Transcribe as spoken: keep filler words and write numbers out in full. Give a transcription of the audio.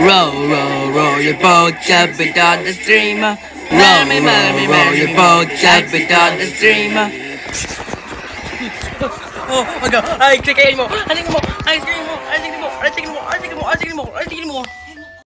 Roll, roll, roll your boat, jump it on the streamer. Roll, roll, roll your boat, jump it on the streamer. Oh, wag ka. Ay, sikayin mo. Aling mo. Ay, sikayin mo. Ay, sikayin mo. Ay, sikayin mo.